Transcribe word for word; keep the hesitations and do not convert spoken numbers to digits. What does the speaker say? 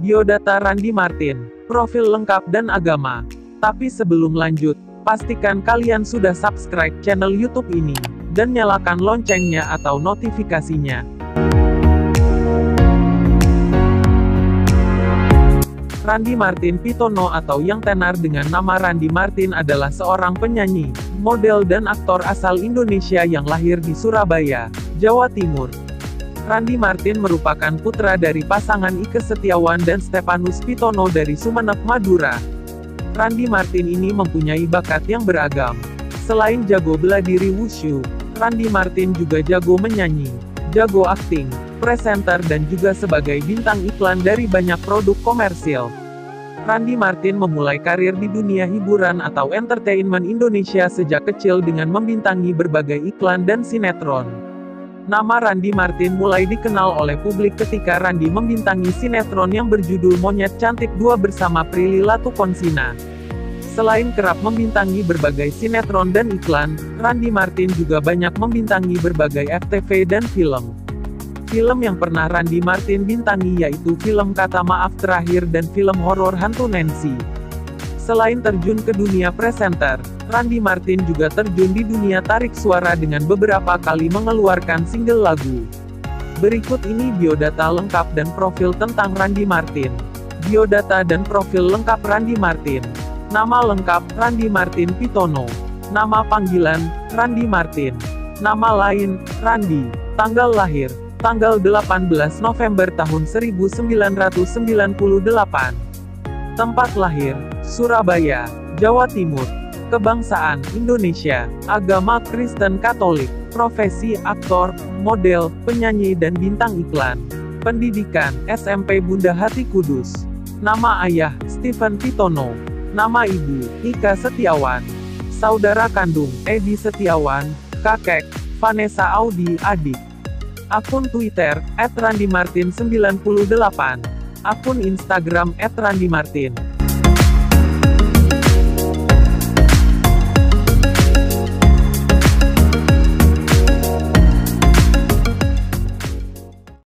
Biodata Randy Martin, profil lengkap dan agama. Tapi sebelum lanjut, pastikan kalian sudah subscribe channel YouTube ini, dan nyalakan loncengnya atau notifikasinya. Randy Martin Pitono atau yang tenar dengan nama Randy Martin adalah seorang penyanyi, model dan aktor asal Indonesia yang lahir di Surabaya, Jawa Timur. Randy Martin merupakan putra dari pasangan Ike Setiawan dan Stefanus Pitono dari Sumeneb, Madura. Randy Martin ini mempunyai bakat yang beragam. Selain jago bela diri wushu, Randy Martin juga jago menyanyi, jago akting, presenter dan juga sebagai bintang iklan dari banyak produk komersil. Randy Martin memulai karir di dunia hiburan atau entertainment Indonesia sejak kecil dengan membintangi berbagai iklan dan sinetron. Nama Randy Martin mulai dikenal oleh publik ketika Randy membintangi sinetron yang berjudul Monyet Cantik dua bersama Prilly Latuconsina. Selain kerap membintangi berbagai sinetron dan iklan, Randy Martin juga banyak membintangi berbagai F T V dan film. Film yang pernah Randy Martin bintangi yaitu film Kata Maaf Terakhir dan film horor hantu Nancy. Selain terjun ke dunia presenter, Randy Martin juga terjun di dunia tarik suara dengan beberapa kali mengeluarkan single lagu. Berikut ini biodata lengkap dan profil tentang Randy Martin. Biodata dan profil lengkap Randy Martin. Nama lengkap, Randy Martin Pitono. Nama panggilan, Randy Martin. Nama lain, Randy. Tanggal lahir, tanggal delapan belas November tahun seribu sembilan ratus sembilan puluh delapan. Tempat lahir, Surabaya, Jawa Timur. Kebangsaan, Indonesia. Agama Kristen Katolik. Profesi, aktor, model, penyanyi dan bintang iklan. Pendidikan, S M P Bunda Hati Kudus. Nama ayah, Stephen Pitono. Nama ibu, Ika Setiawan. Saudara kandung, Edi Setiawan. Kakek, Vanessa Audi, adik. Akun Twitter, et randy martin sembilan puluh delapan. Akun Instagram, et randy martin.